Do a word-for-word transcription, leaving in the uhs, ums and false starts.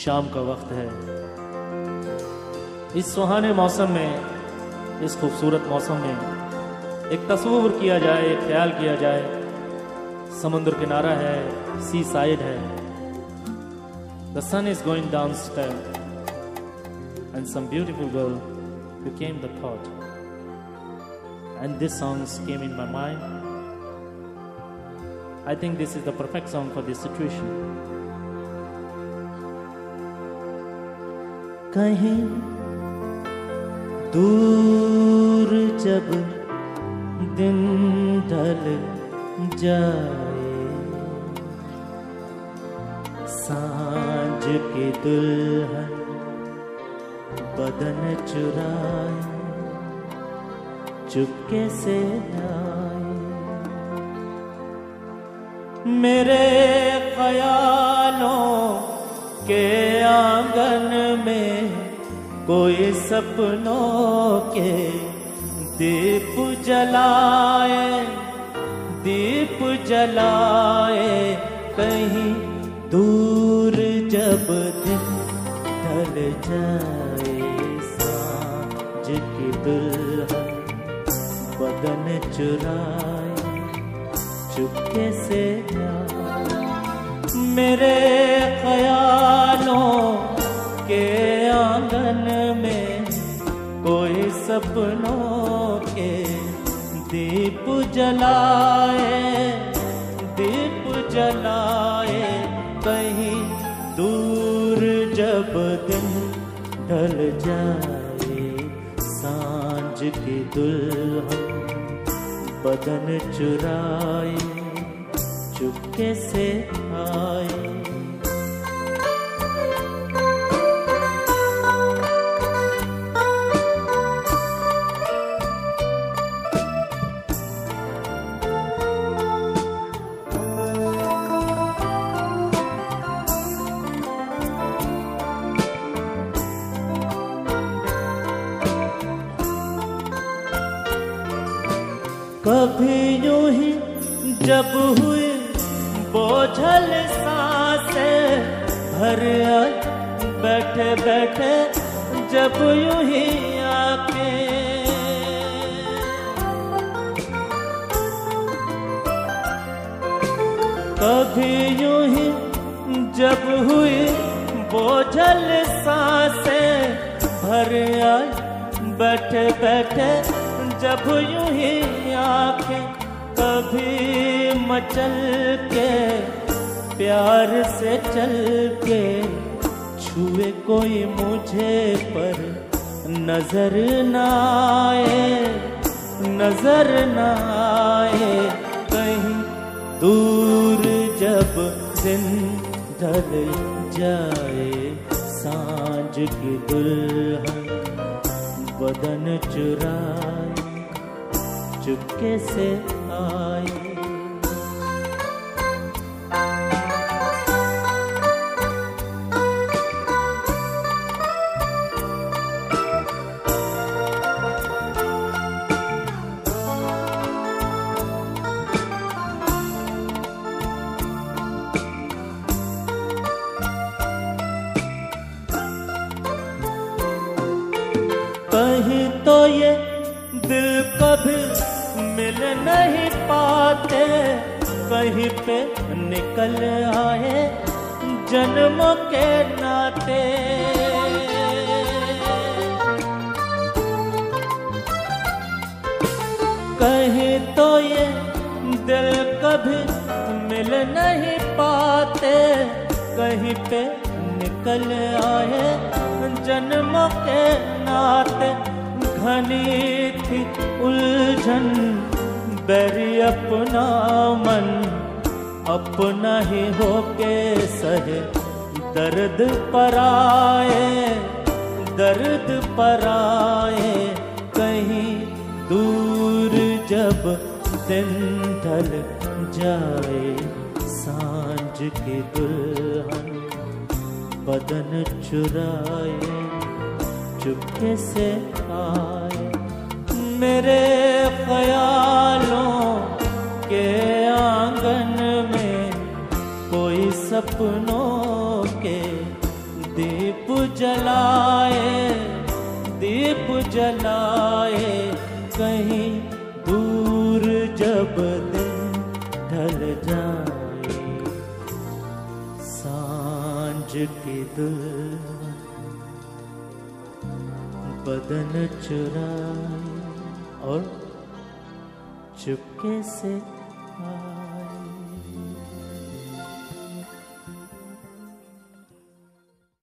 शाम का वक्त है। इस सुहाने मौसम में, इस खूबसूरत मौसम में एक तस्वीर किया जाए, एक ख्याल किया जाए। समुद्र किनारा है, सी साइड है, the sun is going down step and some beautiful girl became the thought, and this songs came in my mind. I think this is the perfect song for this situation. कहीं दूर जब दिन ढल जाए, सांझ की दुल्हन बदन चुराए चुपके से आए, मेरे ख्यालों के आंगन में कोई सपनों के दीप जलाए, दीप जलाए। कहीं दूर जब दिन ढल जाए, सांझ की दुल्हन बदन चुराए चुपके से आए, मेरे ख्यालों के आंगन में कोई सपनों के दीप जलाए, दीप जलाए। कहीं दूर जब दिन ढल जाए, सांझ की दुल्हन बदन चुराए चुपके से आए। कभी यूं ही जब हुई बोझल सांसें भर आई, बैठे बैठे जब यूं ही आके कभी यूं ही जब हुई बोझल सांसें भर आई, बैठे बैठे जब यूं ही आंखें कभी मचल के प्यार से चल के छुए कोई मुझे पर नजर न आए, नजर न आए। कहीं दूर जब दिन ढल जाए, सांझ की दुल्हन बदन चुराए चुपके से आए। कहीं तो ये दिल कभी मिल नहीं पाते, कहीं पे निकल आए जन्मों के नाते। कहीं तो ये दिल कभी मिल नहीं पाते, कहीं पे निकल आए जन्मों के नाते। घनी थी उलझन बैरी अपना मन, अपना ही होके सहे दर्द पर आए, दर्द पर आए। कहीं दूर जब दिन ढल जाए, सांझ की दुल्हन बदन चुराए चुपके से आए, मेरे ख्यालों के आंगन में कोई सपनों के दीप जलाए दीप जलाए कहीं दूर जब दिन ढल जाए, सांझ की दुल्हन बदन चुराए और चुपके से आए।